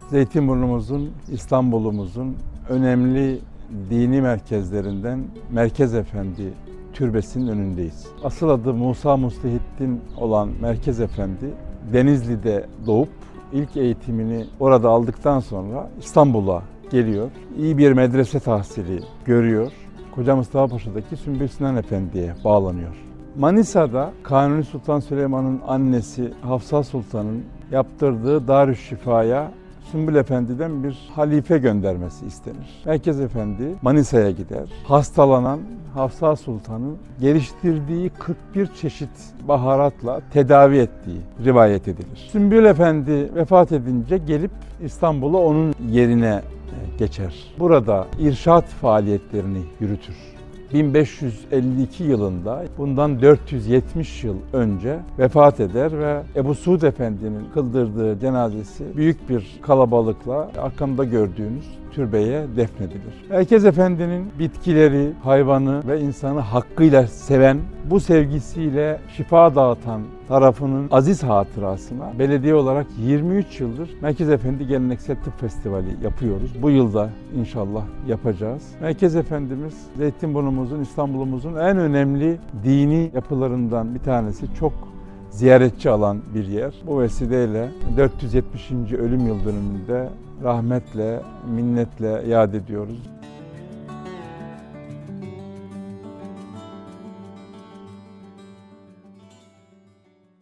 Zeytinburnumuzun, İstanbul'umuzun önemli dini merkezlerinden Merkez Efendi Türbesi'nin önündeyiz. Asıl adı Musa Muslihiddin olan Merkez Efendi, Denizli'de doğup ilk eğitimini orada aldıktan sonra İstanbul'a geliyor. İyi bir medrese tahsili görüyor. Koca Mustafa Paşa'daki Sümbül Sinan Efendi'ye bağlanıyor. Manisa'da Kanuni Sultan Süleyman'ın annesi Hafsa Sultan'ın yaptırdığı Darüşşifa'ya Sümbül Efendi'den bir halife göndermesi istenir. Merkez Efendi Manisa'ya gider. Hastalanan Hafsa Sultan'ı geliştirdiği 41 çeşit baharatla tedavi ettiği rivayet edilir. Sümbül Efendi vefat edince gelip İstanbul'a onun yerine geçer. Burada irşat faaliyetlerini yürütür. 1552 yılında bundan 470 yıl önce vefat eder ve Ebu Suud Efendi'nin kıldırdığı cenazesi büyük bir kalabalıkla arkamda gördüğünüz türbeye defnedilir. Merkez Efendi'nin bitkileri, hayvanı ve insanı hakkıyla seven, bu sevgisiyle şifa dağıtan tarafının aziz hatırasına belediye olarak 23 yıldır Merkez Efendi Geleneksel Tıp Festivali yapıyoruz. Bu yılda inşallah yapacağız. Merkez Efendimiz Zeytinburnumuzun, İstanbul'umuzun en önemli dini yapılarından bir tanesi. Çok ziyaretçi alan bir yer. Bu vesileyle 470. ölüm yıl dönümünde rahmetle, minnetle yad ediyoruz.